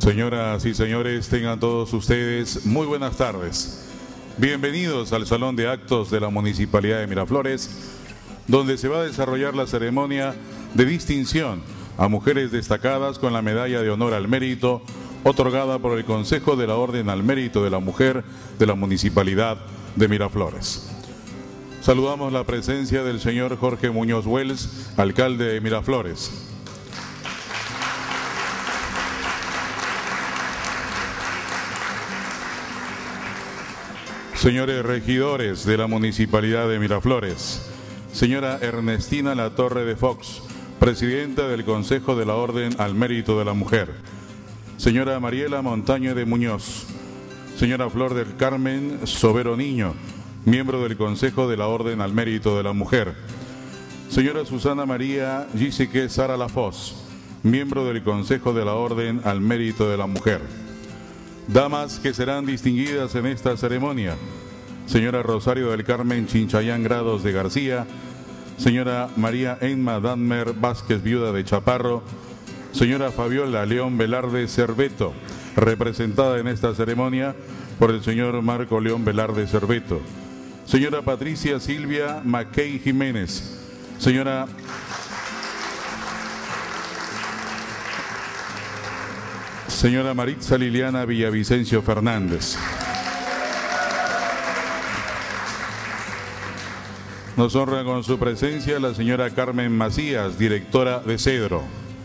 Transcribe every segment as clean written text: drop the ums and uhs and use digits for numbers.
Señoras y señores, tengan todos ustedes muy buenas tardes. Bienvenidos al Salón de Actos de la Municipalidad de Miraflores, donde se va a desarrollar la ceremonia de distinción a mujeres destacadas con la Medalla de Honor al Mérito, otorgada por el Consejo de la Orden al Mérito de la Mujer de la Municipalidad de Miraflores. Saludamos la presencia del señor Jorge Muñoz Wells, alcalde de Miraflores. Señores regidores de la Municipalidad de Miraflores, señora Ernestina Latorre de Fox, presidenta del Consejo de la Orden al Mérito de la Mujer, señora Mariela Montaño de Muñoz, señora Flor del Carmen Sobero Niño, miembro del Consejo de la Orden al Mérito de la Mujer, señora Susana María Gisique Sara Lafoz, miembro del Consejo de la Orden al Mérito de la Mujer. Damas que serán distinguidas en esta ceremonia: señora Rosario del Carmen Chinchayán Grados de García, señora María Enma Danmer Vázquez, viuda de Chaparro, señora Fabiola León Velarde Cerveto, representada en esta ceremonia por el señor Marco León Velarde Cerveto, señora Patricia Silvia Mackey Jiménez, señora Maritza Liliana Villavicencio Fernández. Nos honra con su presencia la señora Carmen Macías, directora de Cedro.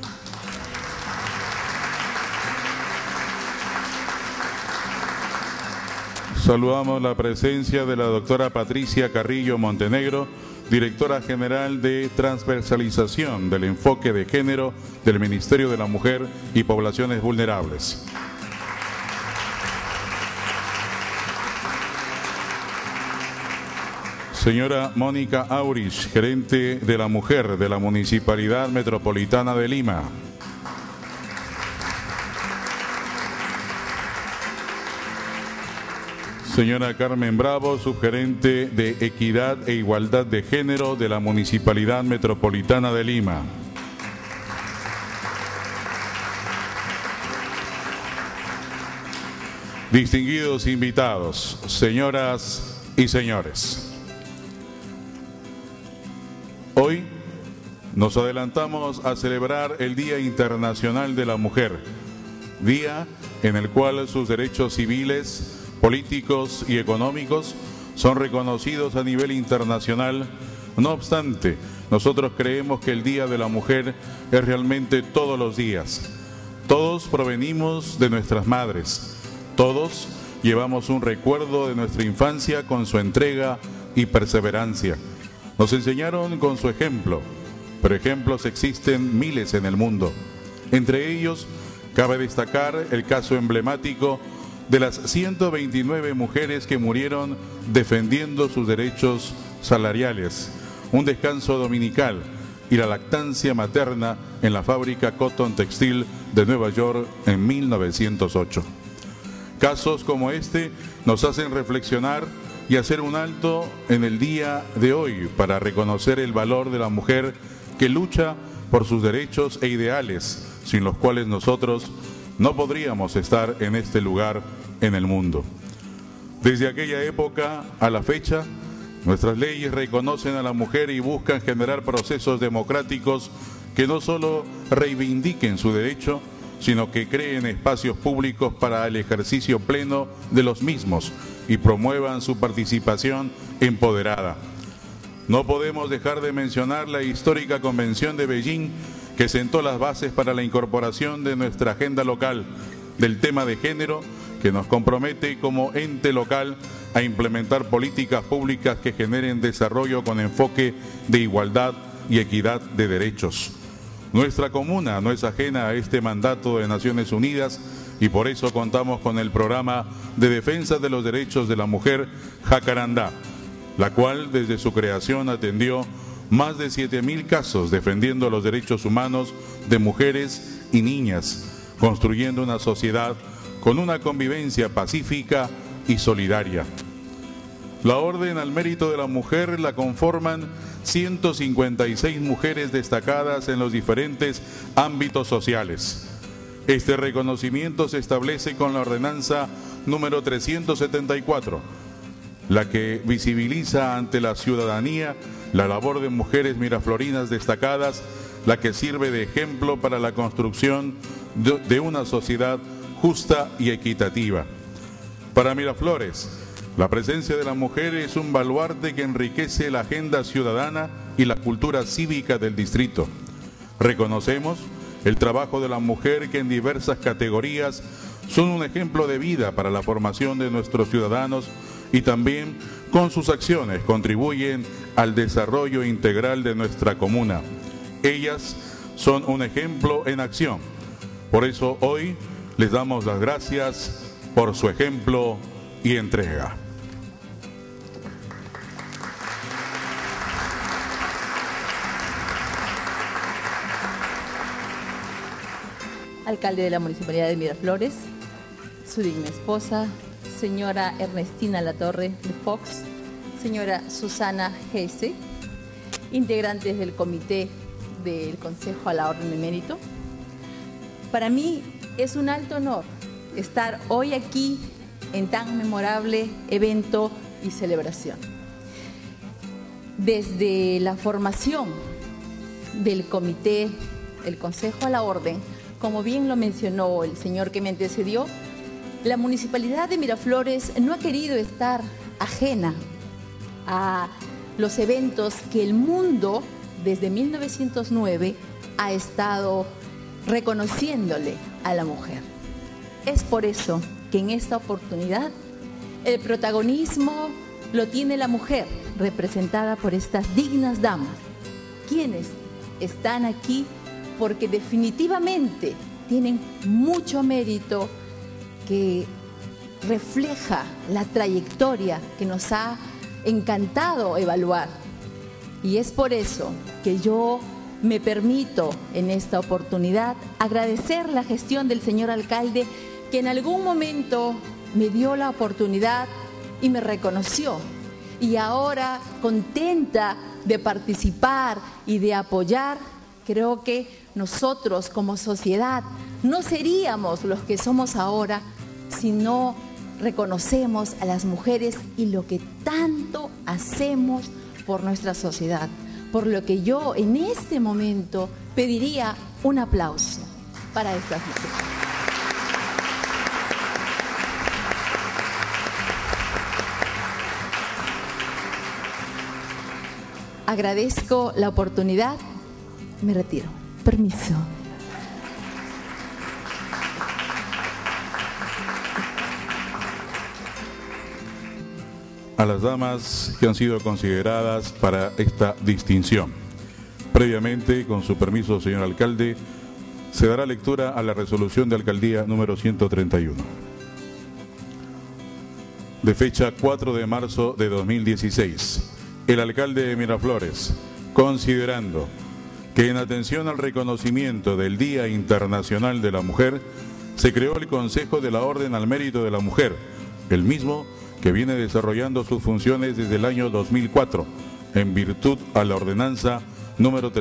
Saludamos la presencia de la doctora Patricia Carrillo Montenegro, directora general de Transversalización del Enfoque de Género del Ministerio de la Mujer y Poblaciones Vulnerables. Señora Mónica Aurich, gerente de la Mujer de la Municipalidad Metropolitana de Lima. Señora Carmen Bravo, subgerente de Equidad e Igualdad de Género de la Municipalidad Metropolitana de Lima. Distinguidos invitados, señoras y señores. Hoy nos adelantamos a celebrar el Día Internacional de la Mujer, día en el cual sus derechos civiles, políticos y económicos son reconocidos a nivel internacional. No obstante, nosotros creemos que el Día de la Mujer es realmente todos los días. Todos provenimos de nuestras madres, todos llevamos un recuerdo de nuestra infancia con su entrega y perseverancia. Nos enseñaron con su ejemplo, pero ejemplos existen miles en el mundo. Entre ellos, cabe destacar el caso emblemático de las 129 mujeres que murieron defendiendo sus derechos salariales, un descanso dominical y la lactancia materna en la fábrica Cotton Textil de Nueva York en 1908. Casos como este nos hacen reflexionar y hacer un alto en el día de hoy para reconocer el valor de la mujer que lucha por sus derechos e ideales, sin los cuales nosotros no podríamos estar en este lugar en el mundo. Desde aquella época a la fecha, nuestras leyes reconocen a la mujer y buscan generar procesos democráticos que no solo reivindiquen su derecho, sino que creen espacios públicos para el ejercicio pleno de los mismos y promuevan su participación empoderada. No podemos dejar de mencionar la histórica Convención de Beijing, que sentó las bases para la incorporación de nuestra agenda local del tema de género, que nos compromete como ente local a implementar políticas públicas que generen desarrollo con enfoque de igualdad y equidad de derechos. Nuestra comuna no es ajena a este mandato de Naciones Unidas y por eso contamos con el programa de defensa de los derechos de la mujer Jacarandá, la cual desde su creación atendió más de 7.000 casos defendiendo los derechos humanos de mujeres y niñas, construyendo una sociedad con una convivencia pacífica y solidaria. La Orden al Mérito de la Mujer la conforman 156 mujeres destacadas en los diferentes ámbitos sociales. Este reconocimiento se establece con la ordenanza número 374, la que visibiliza ante la ciudadanía la labor de mujeres miraflorinas destacadas, la que sirve de ejemplo para la construcción de una sociedad justa y equitativa. Para Miraflores, la presencia de la mujer es un baluarte que enriquece la agenda ciudadana y la cultura cívica del distrito. Reconocemos el trabajo de la mujer que en diversas categorías son un ejemplo de vida para la formación de nuestros ciudadanos y también con sus acciones contribuyen al desarrollo integral de nuestra comuna. Ellas son un ejemplo en acción. Por eso hoy les damos las gracias por su ejemplo y entrega. Alcalde de la Municipalidad de Miraflores, su digna esposa, señora Ernestina Latorre de Fox, señora Susana Heise, integrantes del Comité del Consejo a la Orden de Mérito. Para mí es un alto honor estar hoy aquí en tan memorable evento y celebración. Desde la formación del Comité del Consejo a la Orden, como bien lo mencionó el señor que me antecedió, la Municipalidad de Miraflores no ha querido estar ajena a los eventos que el mundo desde 1909 ha estado reconociéndole a la mujer. Es por eso que en esta oportunidad el protagonismo lo tiene la mujer, representada por estas dignas damas, quienes están aquí porque definitivamente tienen mucho mérito que refleja la trayectoria que nos ha encantado evaluar. Y es por eso que yo me permito en esta oportunidad agradecer la gestión del señor alcalde, que en algún momento me dio la oportunidad y me reconoció. Y ahora, contenta de participar y de apoyar, creo que nosotros como sociedad no seríamos los que somos ahora si no reconocemos a las mujeres y lo que tanto hacemos por nuestra sociedad. Por lo que yo en este momento pediría un aplauso para estas mujeres. Agradezco la oportunidad. Me retiro. Permiso. A las damas que han sido consideradas para esta distinción. Previamente, con su permiso, señor alcalde, se dará lectura a la resolución de alcaldía número 131. De fecha 4 de marzo de 2016. El alcalde de Miraflores, considerando que en atención al reconocimiento del Día Internacional de la Mujer, se creó el Consejo de la Orden al Mérito de la Mujer, el mismo que viene desarrollando sus funciones desde el año 2004, en virtud a la ordenanza número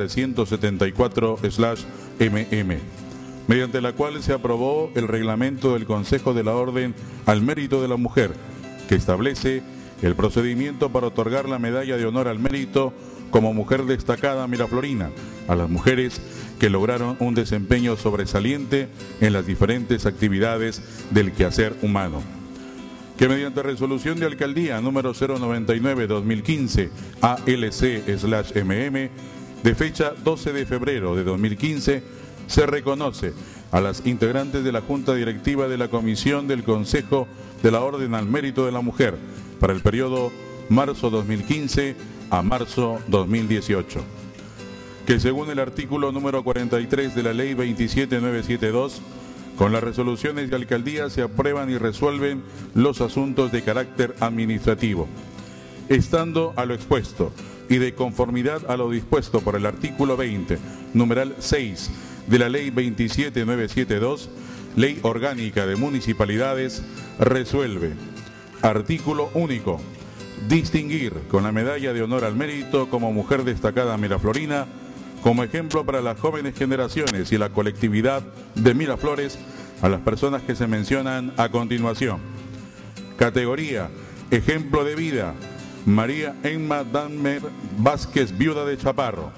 374/MM, mediante la cual se aprobó el reglamento del Consejo de la Orden al Mérito de la Mujer, que establece el procedimiento para otorgar la medalla de honor al mérito como mujer destacada miraflorina a las mujeres que lograron un desempeño sobresaliente en las diferentes actividades del quehacer humano. Que mediante resolución de alcaldía número 099/2015 ALC/MM de fecha 12 de febrero de 2015 se reconoce a las integrantes de la Junta Directiva de la Comisión del Consejo de la Orden al Mérito de la Mujer para el periodo marzo 2015 a marzo 2018. Que según el artículo número 43 de la Ley 27972, con las resoluciones de alcaldía se aprueban y resuelven los asuntos de carácter administrativo. Estando a lo expuesto y de conformidad a lo dispuesto por el artículo 20, numeral 6 de la Ley 27972, Ley Orgánica de Municipalidades, resuelve. Artículo único. Distinguir con la medalla de honor al mérito como mujer destacada miraflorina como ejemplo para las jóvenes generaciones y la colectividad de Miraflores a las personas que se mencionan a continuación. Categoría Ejemplo de vida, María Emma Darmer Vázquez, viuda de Chaparro.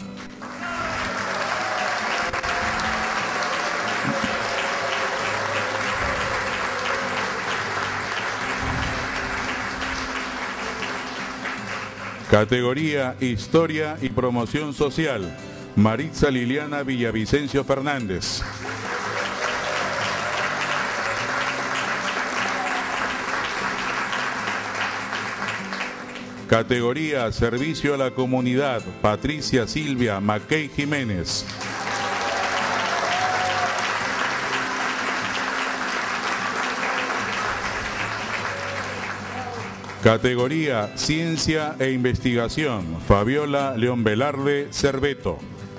Categoría Historia y Promoción Social, Maritza Liliana Villavicencio Fernández. Categoría Servicio a la Comunidad, Patricia Silvia Mackey Jiménez. Categoría Ciencia e Investigación, Fabiola León Velarde Cerveto.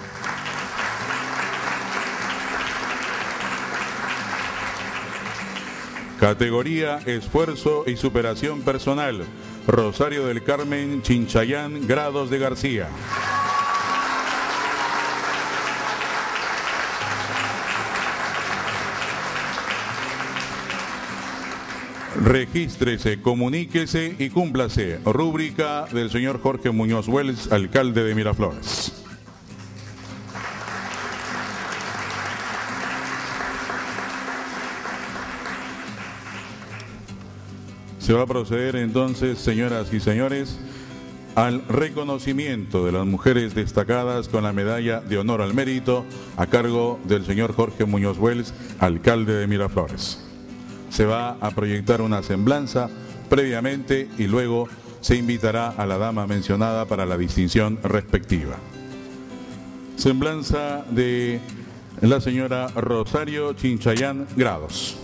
Categoría Esfuerzo y Superación Personal, Rosario del Carmen Chinchayán Grados de García. Regístrese, comuníquese y cúmplase. Rúbrica del señor Jorge Muñoz Wells, alcalde de Miraflores. Se va a proceder entonces, señoras y señores, al reconocimiento de las mujeres destacadas con la medalla de honor al mérito a cargo del señor Jorge Muñoz Wells, alcalde de Miraflores. Se va a proyectar una semblanza previamente y luego se invitará a la dama mencionada para la distinción respectiva. Semblanza de la señora Rosario Chinchayán Grados.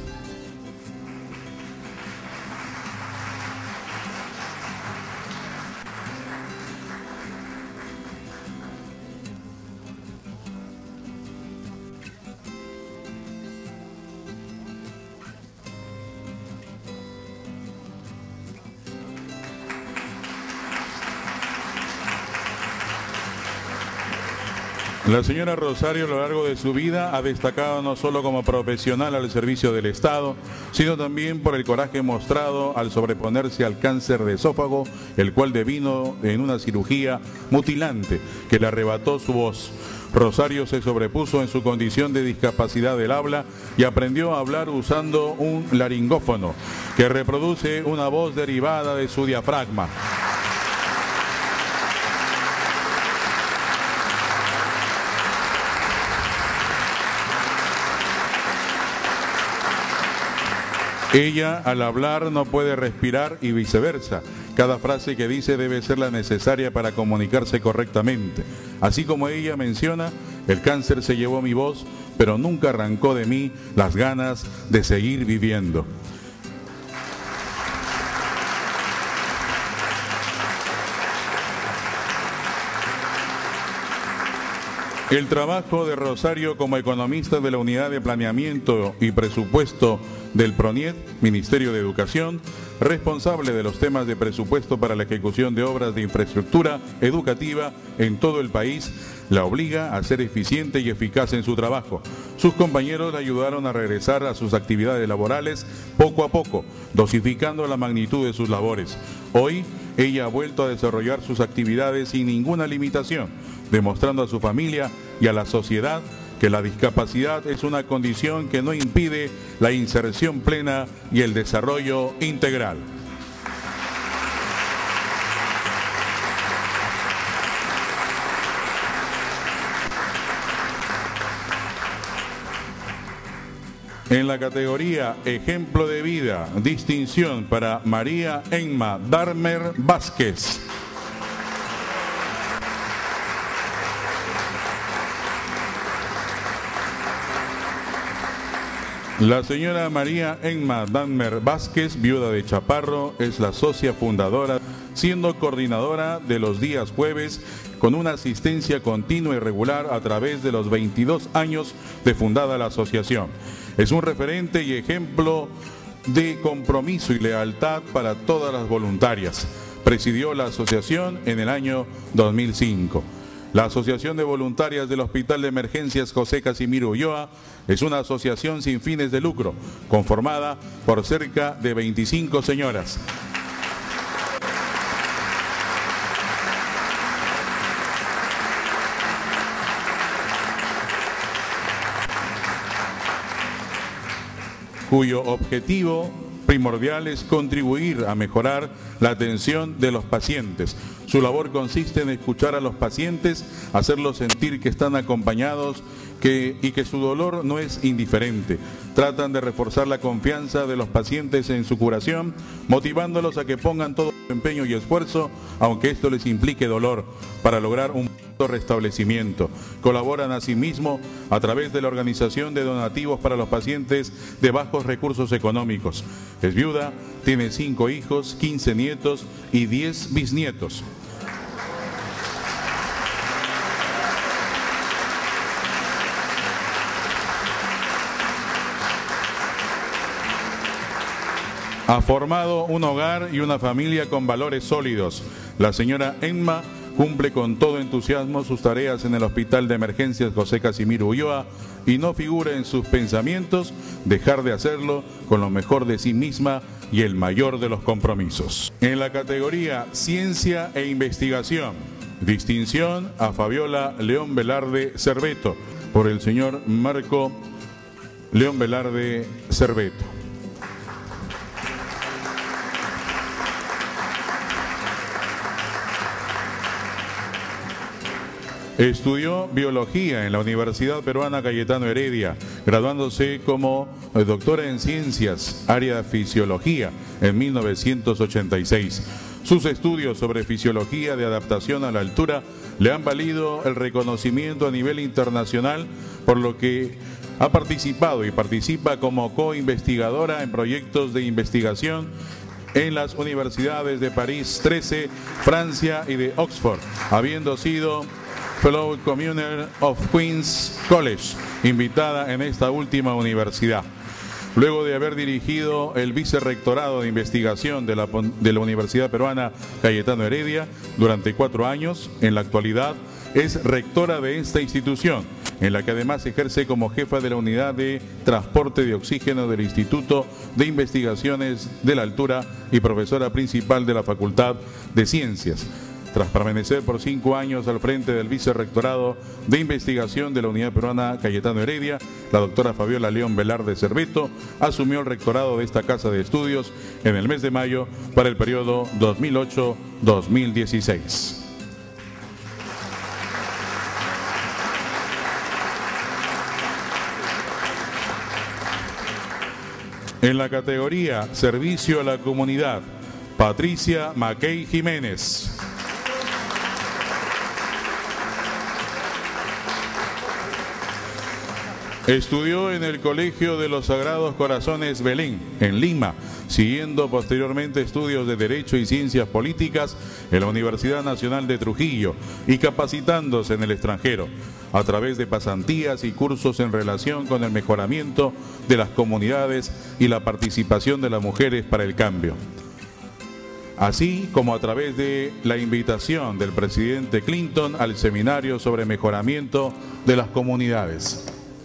La señora Rosario a lo largo de su vida ha destacado no solo como profesional al servicio del Estado, sino también por el coraje mostrado al sobreponerse al cáncer de esófago, el cual devino en una cirugía mutilante que le arrebató su voz. Rosario se sobrepuso en su condición de discapacidad del habla y aprendió a hablar usando un laringófono que reproduce una voz derivada de su diafragma. Ella al hablar no puede respirar y viceversa. Cada frase que dice debe ser la necesaria para comunicarse correctamente. Así como ella menciona, el cáncer se llevó mi voz, pero nunca arrancó de mí las ganas de seguir viviendo. El trabajo de Rosario como economista de la Unidad de Planeamiento y Presupuesto del PRONIET, Ministerio de Educación, responsable de los temas de presupuesto para la ejecución de obras de infraestructura educativa en todo el país, la obliga a ser eficiente y eficaz en su trabajo. Sus compañeros la ayudaron a regresar a sus actividades laborales poco a poco, dosificando la magnitud de sus labores. Hoy, ella ha vuelto a desarrollar sus actividades sin ninguna limitación, demostrando a su familia y a la sociedad que la discapacidad es una condición que no impide la inserción plena y el desarrollo integral. En la categoría Ejemplo de Vida, distinción para María Emma Darmer Vázquez. La señora María Emma Darmer Vázquez, viuda de Chaparro, es la socia fundadora, siendo coordinadora de los días jueves con una asistencia continua y regular a través de los 22 años de fundada la asociación. Es un referente y ejemplo de compromiso y lealtad para todas las voluntarias. Presidió la asociación en el año 2005. La Asociación de Voluntarias del Hospital de Emergencias José Casimiro Ulloa es una asociación sin fines de lucro, conformada por cerca de 25 señoras. Cuyo objetivo primordial es contribuir a mejorar la atención de los pacientes. Su labor consiste en escuchar a los pacientes, hacerlos sentir que están acompañados y que su dolor no es indiferente. Tratan de reforzar la confianza de los pacientes en su curación, motivándolos a que pongan todo su empeño y esfuerzo, aunque esto les implique dolor, para lograr un restablecimiento. Colaboran asimismo a través de la organización de donativos para los pacientes de bajos recursos económicos. Es viuda, tiene 5 hijos, 15 nietos y 10 bisnietos. Ha formado un hogar y una familia con valores sólidos. La señora Enma cumple con todo entusiasmo sus tareas en el Hospital de Emergencias José Casimiro Ulloa y no figura en sus pensamientos dejar de hacerlo con lo mejor de sí misma y el mayor de los compromisos. En la categoría Ciencia e Investigación, distinción a Fabiola León Velarde Cerveto por el señor Marco León Velarde Cerveto. Estudió biología en la Universidad Peruana Cayetano Heredia, graduándose como doctora en ciencias, área de fisiología, en 1986. Sus estudios sobre fisiología de adaptación a la altura le han valido el reconocimiento a nivel internacional, por lo que ha participado y participa como co-investigadora en proyectos de investigación en las universidades de París 13, Francia y de Oxford, habiendo sido Fellow Commoner of Queen's College, invitada en esta última universidad. Luego de haber dirigido el vicerrectorado de investigación de la Universidad Peruana Cayetano Heredia durante 4 años, en la actualidad es rectora de esta institución, en la que además ejerce como jefa de la unidad de transporte de oxígeno del Instituto de Investigaciones de la Altura y profesora principal de la Facultad de Ciencias. Tras permanecer por 5 años al frente del Vicerrectorado de Investigación de la Unidad Peruana Cayetano Heredia, la doctora Fabiola León Velarde Cerveto asumió el rectorado de esta casa de estudios en el mes de mayo para el periodo 2008-2016. En la categoría Servicio a la Comunidad, Patricia Mackey Jiménez. Estudió en el Colegio de los Sagrados Corazones Belén, en Lima, siguiendo posteriormente estudios de Derecho y Ciencias Políticas en la Universidad Nacional de Trujillo y capacitándose en el extranjero, a través de pasantías y cursos en relación con el mejoramiento de las comunidades y la participación de las mujeres para el cambio, así como a través de la invitación del presidente Clinton al seminario sobre mejoramiento de las comunidades.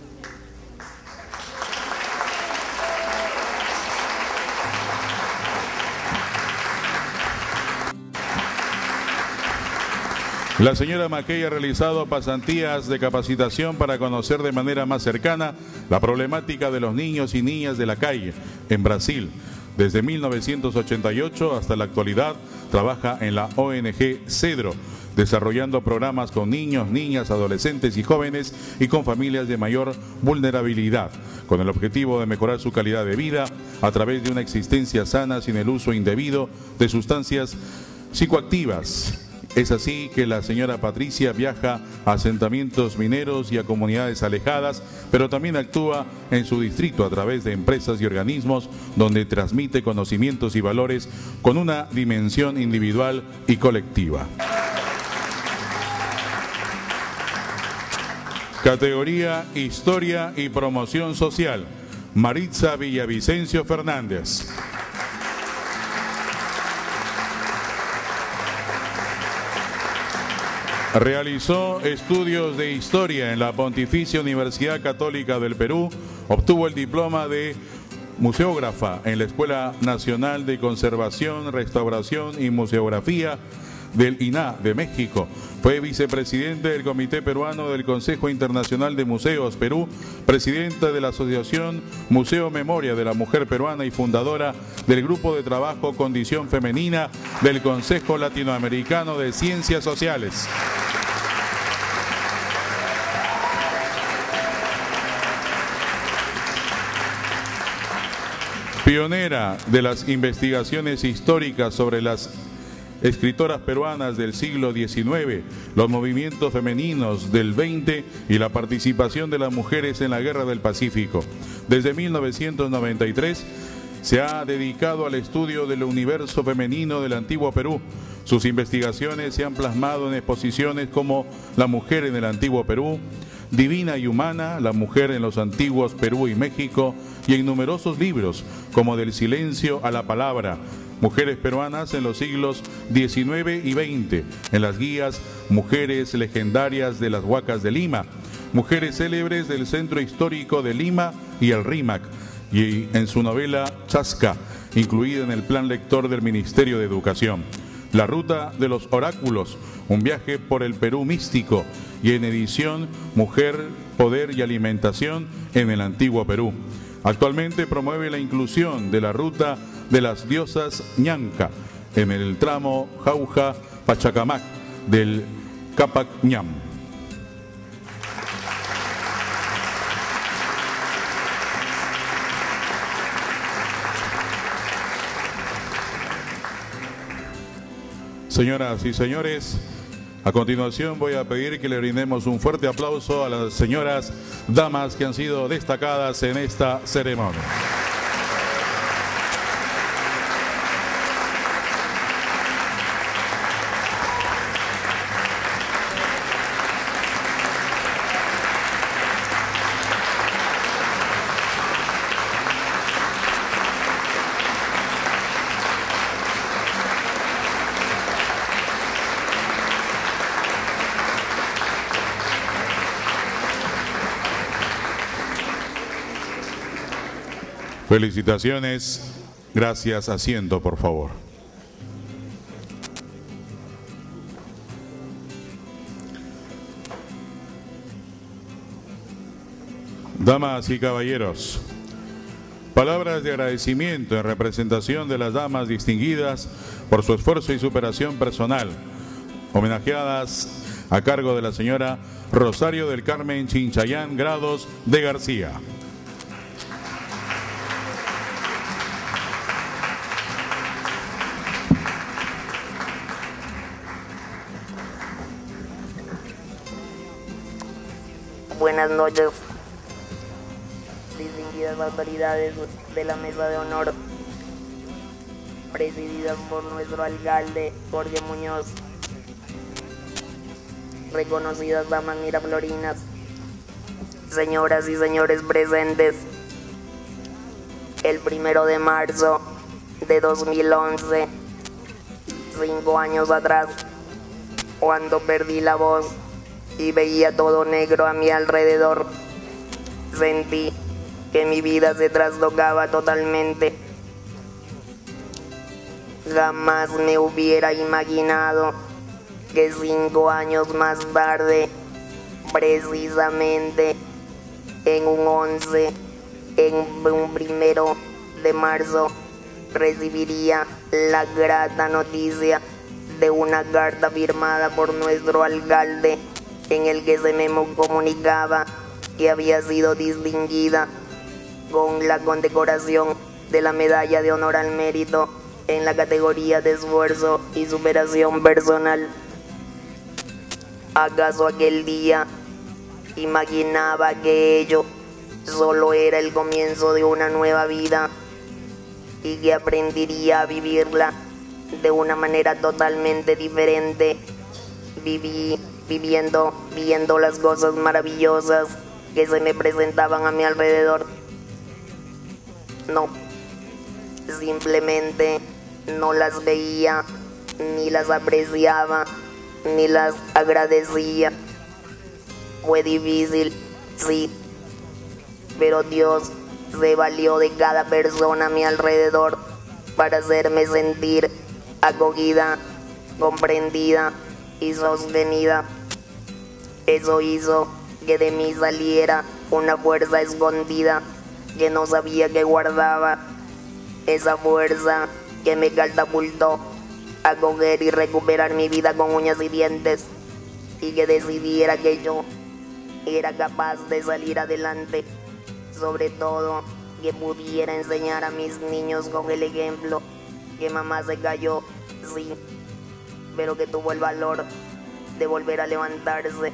La señora Mackey ha realizado pasantías de capacitación para conocer de manera más cercana la problemática de los niños y niñas de la calle en Brasil. Desde 1988 hasta la actualidad trabaja en la ONG Cedro, desarrollando programas con niños, niñas, adolescentes y jóvenes y con familias de mayor vulnerabilidad, con el objetivo de mejorar su calidad de vida a través de una existencia sana sin el uso indebido de sustancias psicoactivas. Es así que la señora Patricia viaja a asentamientos mineros y a comunidades alejadas, pero también actúa en su distrito a través de empresas y organismos donde transmite conocimientos y valores con una dimensión individual y colectiva. Categoría Historia y Promoción Social, Maritza Villavicencio Fernández. Realizó estudios de historia en la Pontificia Universidad Católica del Perú. Obtuvo el diploma de museógrafa en la Escuela Nacional de Conservación, Restauración y Museografía del INAH de México. Fue vicepresidente del Comité Peruano del Consejo Internacional de Museos Perú, presidenta de la Asociación Museo Memoria de la Mujer Peruana y fundadora del Grupo de Trabajo Condición Femenina del Consejo Latinoamericano de Ciencias Sociales. Pionera de las investigaciones históricas sobre las escritoras peruanas del siglo XIX, los movimientos femeninos del XX y la participación de las mujeres en la Guerra del Pacífico. Desde 1993 se ha dedicado al estudio del universo femenino del antiguo Perú. Sus investigaciones se han plasmado en exposiciones como La mujer en el antiguo Perú, Divina y humana, la mujer en los antiguos Perú y México, y en numerosos libros como Del silencio a la palabra, mujeres peruanas en los siglos XIX y XX, en las guías Mujeres legendarias de las Huacas de Lima, Mujeres célebres del Centro Histórico de Lima y el RIMAC, y en su novela Chasca, incluida en el plan lector del Ministerio de Educación. La ruta de los oráculos, un viaje por el Perú místico, y en edición Mujer, Poder y Alimentación en el antiguo Perú. Actualmente promueve la inclusión de la ruta de las diosas Ñanca en el tramo Jauja-Pachacamac del Capac Ñam. Señoras y señores, a continuación voy a pedir que le brindemos un fuerte aplauso a las señoras damas que han sido destacadas en esta ceremonia. Felicitaciones. Gracias. Asiento, por favor. Damas y caballeros, palabras de agradecimiento en representación de las damas distinguidas por su esfuerzo y superación personal, homenajeadas a cargo de la señora Rosario del Carmen Chinchayán Grados de García. Buenas noches, distinguidas autoridades de la Mesa de Honor, presididas por nuestro alcalde Jorge Muñoz, reconocidas damas miraflorinas, señoras y señores presentes. El 1 de marzo de 2011, 5 años atrás, cuando perdí la voz y veía todo negro a mi alrededor, sentí que mi vida se trastocaba totalmente. Jamás me hubiera imaginado que 5 años más tarde, precisamente en un 1 de marzo, recibiría la grata noticia de una carta firmada por nuestro alcalde, en el que se me comunicaba que había sido distinguida con la condecoración de la Medalla de Honor al Mérito en la categoría de esfuerzo y superación personal. ¿Acaso aquel día imaginaba que ello solo era el comienzo de una nueva vida y que aprendería a vivirla de una manera totalmente diferente, viendo las cosas maravillosas que se me presentaban a mi alrededor? No, simplemente no las veía ni las apreciaba, ni las agradecía. Fue difícil, sí, pero Dios se valió de cada persona a mi alrededor para hacerme sentir acogida, comprendida y sostenida. Eso hizo que de mí saliera una fuerza escondida que no sabía que guardaba. Esa fuerza que me catapultó a coger y recuperar mi vida con uñas y dientes, y que decidiera que yo era capaz de salir adelante. Sobre todo, que pudiera enseñar a mis niños con el ejemplo que mamá se cayó, sí, pero que tuvo el valor de volver a levantarse.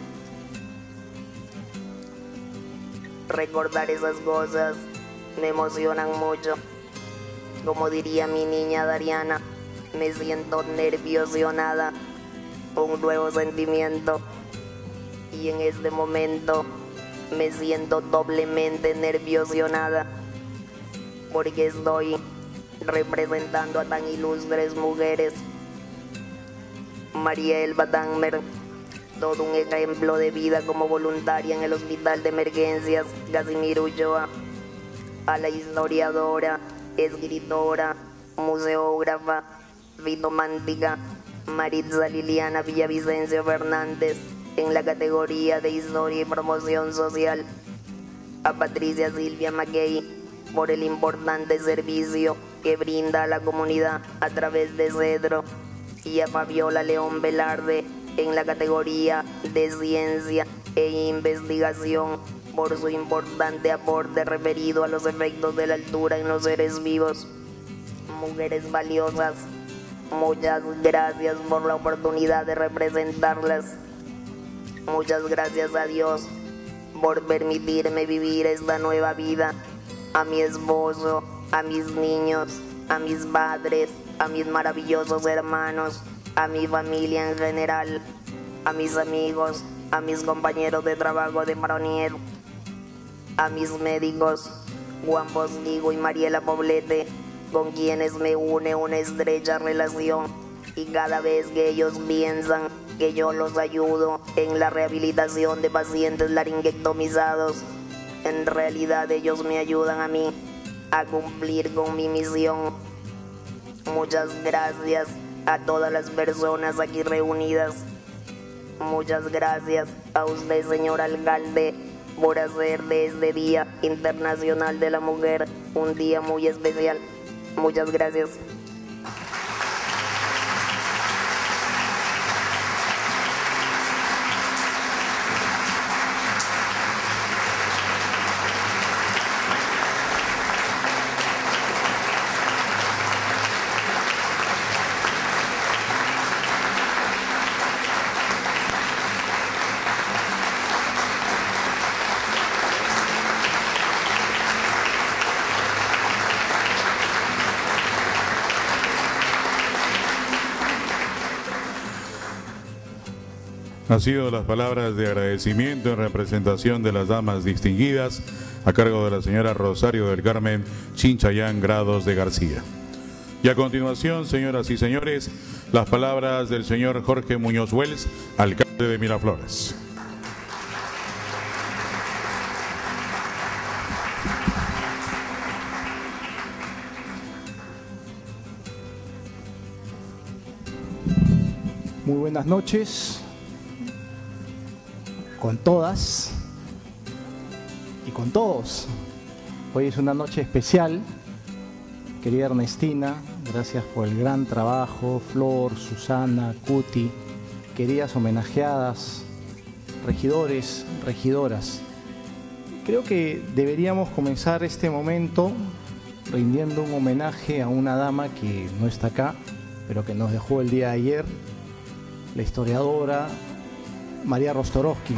Recordar esas cosas me emocionan mucho. Como diría mi niña Dariana, me siento nerviosionada, un nuevo sentimiento. Y en este momento me siento doblemente nerviosionada, porque estoy representando a tan ilustres mujeres. María Elba Dahmer, todo un ejemplo de vida como voluntaria en el Hospital de Emergencias Casimiro Ulloa. A la historiadora, escritora, museógrafa, fitomántica Maritza Liliana Villavicencio Fernández en la categoría de Historia y Promoción Social. A Patricia Silvia Mackey por el importante servicio que brinda a la comunidad a través de Cedro. Y a Fabiola León Velarde en la categoría de Ciencia e Investigación por su importante aporte referido a los efectos de la altura en los seres vivos. Mujeres valiosas, muchas gracias por la oportunidad de representarlas. Muchas gracias a Dios por permitirme vivir esta nueva vida. A mi esposo, a mis niños, a mis padres, a mis maravillosos hermanos, a mi familia en general, a mis amigos, a mis compañeros de trabajo de Maronier, a mis médicos, Juan Postigo y Mariela Poblete, con quienes me une una estrecha relación, y cada vez que ellos piensan que yo los ayudo en la rehabilitación de pacientes laringectomizados, en realidad ellos me ayudan a mí a cumplir con mi misión. Muchas gracias a todas las personas aquí reunidas. Muchas gracias a usted, señor alcalde, por hacer de este Día Internacional de la Mujer un día muy especial. Muchas gracias. Han sido las palabras de agradecimiento en representación de las damas distinguidas a cargo de la señora Rosario del Carmen Chinchayán Grados de García. Y a continuación, señoras y señores, las palabras del señor Jorge Muñoz Wells, alcalde de Miraflores. Muy buenas noches con todas y con todos. Hoy es una noche especial. Querida Ernestina, gracias por el gran trabajo. Flor, Susana, Cuti, queridas homenajeadas, regidores, regidoras. Creo que deberíamos comenzar este momento rindiendo un homenaje a una dama que no está acá, pero que nos dejó el día de ayer, la historiadora María Rostorovsky.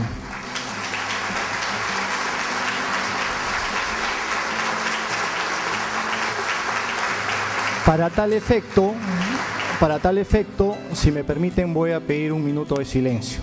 Para tal efecto, si me permiten, voy a pedir un minuto de silencio.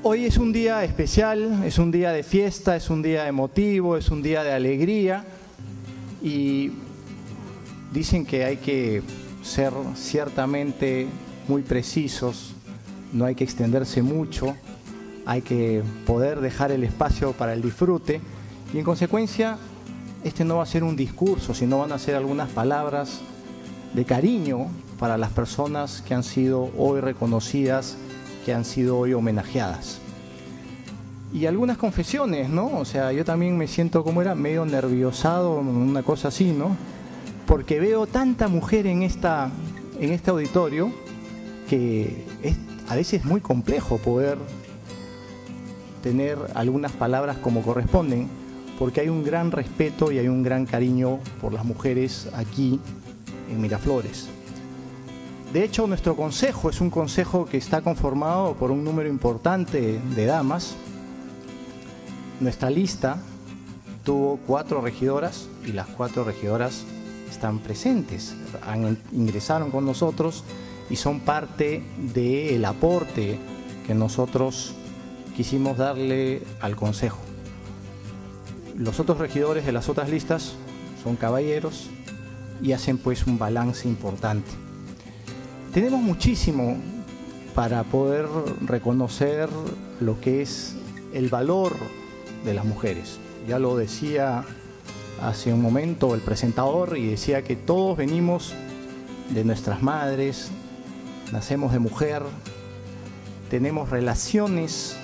Hoy es un día especial, es un día de fiesta, es un día emotivo, es un día de alegría y dicen que hay que ser ciertamente muy precisos, no hay que extenderse mucho, hay que poder dejar el espacio para el disfrute y en consecuencia este no va a ser un discurso, sino van a ser algunas palabras de cariño para las personas que han sido hoy reconocidas, que han sido hoy homenajeadas. Y algunas confesiones, ¿no? O sea, yo también me siento, como era, medio nerviosado, una cosa así, ¿no? Porque veo tanta mujer en este auditorio que es a veces muy complejo poder tener algunas palabras como corresponden, porque hay un gran respeto y hay un gran cariño por las mujeres aquí en Miraflores. De hecho, nuestro consejo es un consejo que está conformado por un número importante de damas. Nuestra lista tuvo 4 regidoras y las 4 regidoras están presentes, ingresaron con nosotros y son parte del aporte que nosotros quisimos darle al consejo. Los otros regidores de las otras listas son caballeros y hacen pues un balance importante. Tenemos muchísimo para poder reconocer lo que es el valor de las mujeres. Ya lo decía hace un momento el presentador y decía que todos venimos de nuestras madres, nacemos de mujer, tenemos relaciones,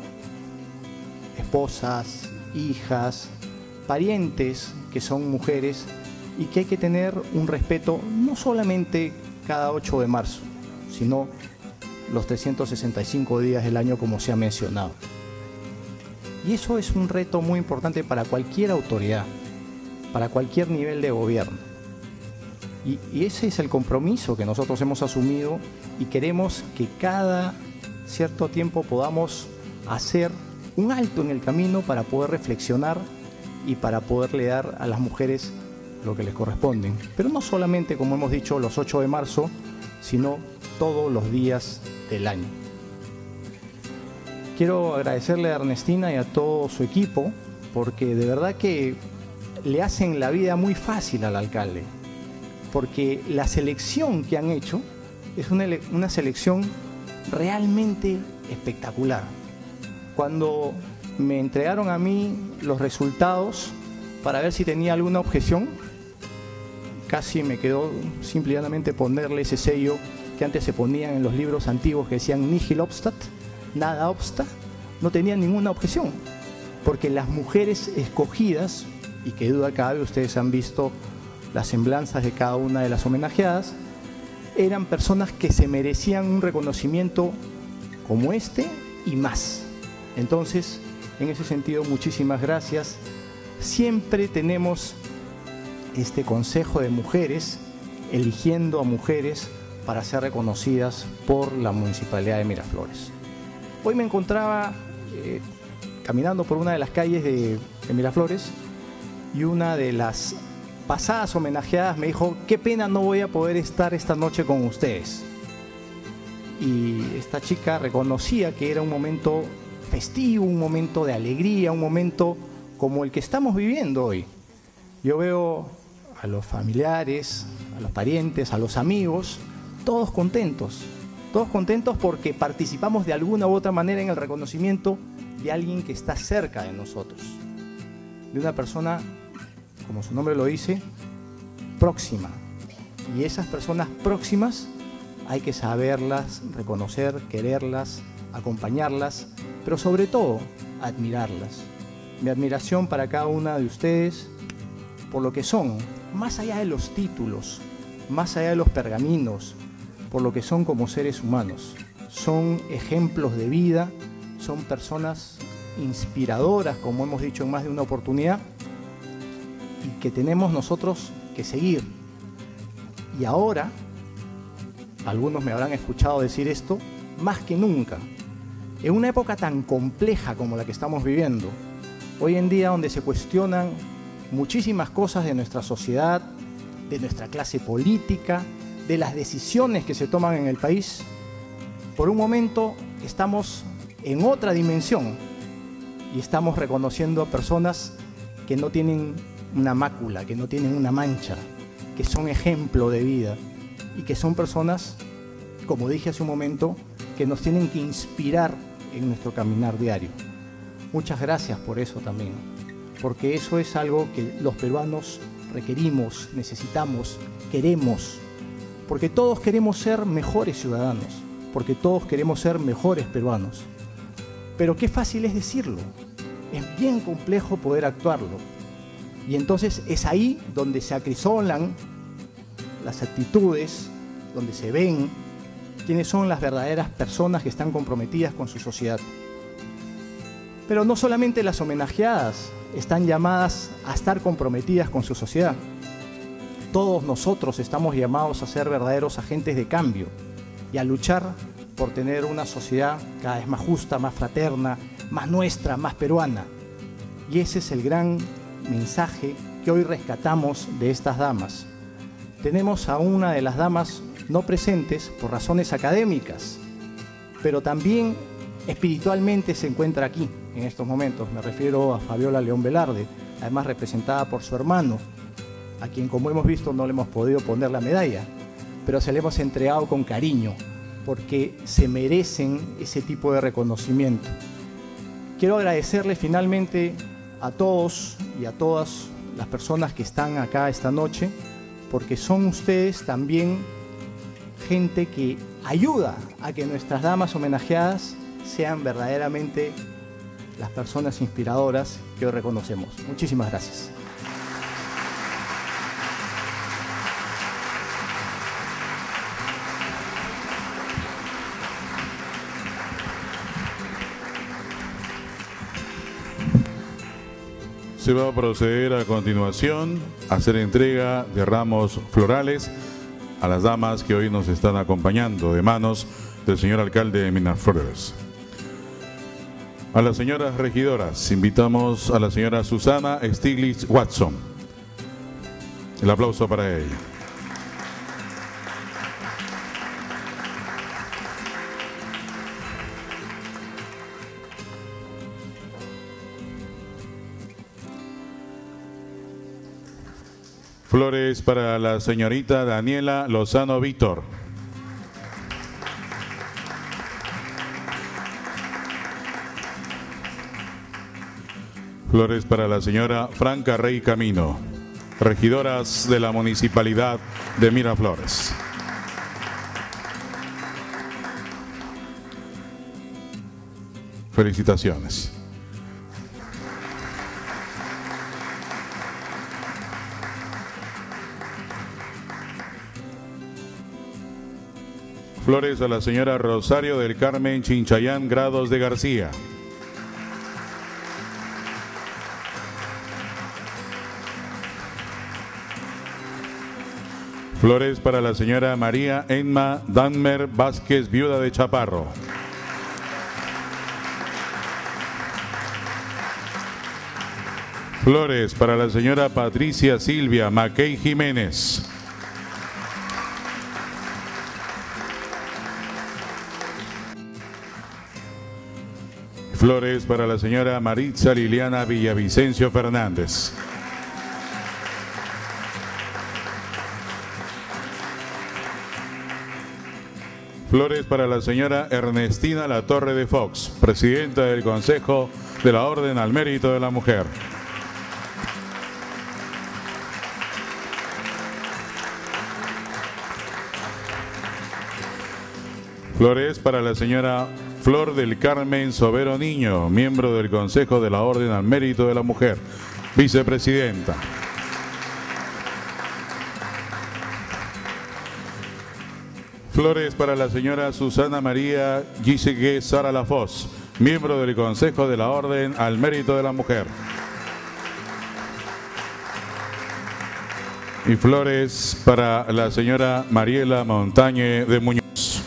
esposas, hijas, parientes que son mujeres y que hay que tener un respeto no solamente cada 8 de marzo, sino los 365 días del año como se ha mencionado. Y eso es un reto muy importante para cualquier autoridad, para cualquier nivel de gobierno. Y ese es el compromiso que nosotros hemos asumido y queremos que cada cierto tiempo podamos hacer un alto en el camino para poder reflexionar y para poderle dar a las mujeres lo que les corresponden. Pero no solamente, como hemos dicho, los 8 de marzo, sino todos los días del año. Quiero agradecerle a Ernestina y a todo su equipo, porque de verdad que le hacen la vida muy fácil al alcalde, porque la selección que han hecho es una selección realmente espectacular. Cuando me entregaron a mí los resultados para ver si tenía alguna objeción, casi me quedó simplemente ponerle ese sello que antes se ponían en los libros antiguos que decían nihil obstat, nada obsta, no tenía ninguna objeción, porque las mujeres escogidas, y que duda cabe, ustedes han visto las semblanzas de cada una de las homenajeadas, eran personas que se merecían un reconocimiento como este y más. Entonces, en ese sentido, muchísimas gracias. Siempre tenemos este consejo de mujeres eligiendo a mujeres para ser reconocidas por la Municipalidad de Miraflores. Hoy me encontraba caminando por una de las calles de Miraflores y una de las pasadas homenajeadas me dijo: qué pena, no voy a poder estar esta noche con ustedes. Y esta chica reconocía que era un momento festivo, un momento de alegría, un momento como el que estamos viviendo hoy. Yo veo a los familiares, a los parientes, a los amigos, todos contentos porque participamos de alguna u otra manera en el reconocimiento de alguien que está cerca de nosotros, de una persona, como su nombre lo dice, próxima. Y esas personas próximas hay que saberlas reconocer, quererlas, acompañarlas, pero sobre todo admirarlas. Mi admiración para cada una de ustedes por lo que son, más allá de los títulos, más allá de los pergaminos, por lo que son como seres humanos. Son ejemplos de vida, son personas inspiradoras, como hemos dicho en más de una oportunidad, y que tenemos nosotros que seguir. Y ahora, algunos me habrán escuchado decir esto, más que nunca, en una época tan compleja como la que estamos viviendo, hoy en día donde se cuestionan muchísimas cosas de nuestra sociedad, de nuestra clase política, de las decisiones que se toman en el país, por un momento estamos en otra dimensión y estamos reconociendo a personas que no tienen una mácula, que no tienen una mancha, que son ejemplo de vida y que son personas, como dije hace un momento, que nos tienen que inspirar en nuestro caminar diario. Muchas gracias por eso también, porque eso es algo que los peruanos requerimos, necesitamos, queremos, porque todos queremos ser mejores ciudadanos, porque todos queremos ser mejores peruanos. Pero qué fácil es decirlo, es bien complejo poder actuarlo. Y entonces es ahí donde se acrisolan las actitudes, donde se ven quiénes son las verdaderas personas que están comprometidas con su sociedad. Pero no solamente las homenajeadas están llamadas a estar comprometidas con su sociedad. Todos nosotros estamos llamados a ser verdaderos agentes de cambio y a luchar por tener una sociedad cada vez más justa, más fraterna, más nuestra, más peruana. Y ese es el gran mensaje que hoy rescatamos de estas damas. Tenemos a una de las damas no presentes por razones académicas, pero también espiritualmente se encuentra aquí en estos momentos. Me refiero a Fabiola León Velarde, además representada por su hermano, a quien, como hemos visto, no le hemos podido poner la medalla, pero se le hemos entregado con cariño, porque se merecen ese tipo de reconocimiento. Quiero agradecerle finalmente a todos y a todas las personas que están acá esta noche, porque son ustedes también gente que ayuda a que nuestras damas homenajeadas sean verdaderamente las personas inspiradoras que hoy reconocemos. Muchísimas gracias. Se va a proceder a continuación a hacer entrega de ramos florales a las damas que hoy nos están acompañando, de manos del señor alcalde de Miraflores. A las señoras regidoras, invitamos a la señora Susana Stiglitz Watson. El aplauso para ella. Flores para la señorita Daniela Lozano Víctor. Flores para la señora Franca Rey Camino, regidoras de la Municipalidad de Miraflores. Felicitaciones. Flores a la señora Rosario del Carmen Chinchayán Grados de García. Flores para la señora María Enma Danmer Vázquez, viuda de Chaparro. Flores para la señora Patricia Silvia Mackey Jiménez. Flores para la señora Maritza Liliana Villavicencio Fernández. Flores para la señora Ernestina Latorre de Fox, presidenta del Consejo de la Orden al Mérito de la Mujer. Flores para la señora Flor del Carmen Sobero Niño, miembro del Consejo de la Orden al Mérito de la Mujer, vicepresidenta. Flores para la señora Susana María Gisegue Sara Lafoz, miembro del Consejo de la Orden al Mérito de la Mujer. Y flores para la señora Mariela Montañe de Muñoz.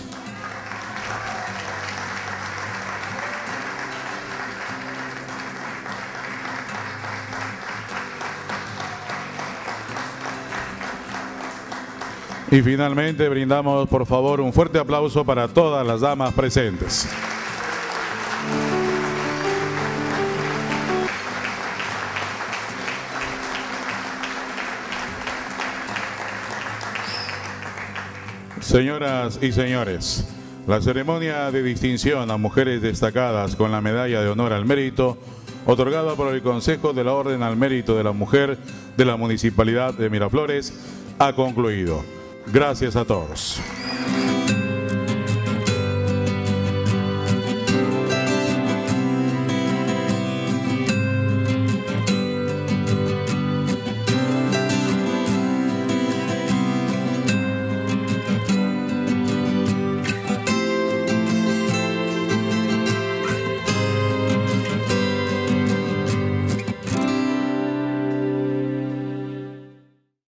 Y finalmente brindamos, por favor, un fuerte aplauso para todas las damas presentes. Señoras y señores, la ceremonia de distinción a mujeres destacadas con la Medalla de Honor al Mérito, otorgada por el Consejo de la Orden al Mérito de la Mujer de la Municipalidad de Miraflores, ha concluido. Gracias a todos.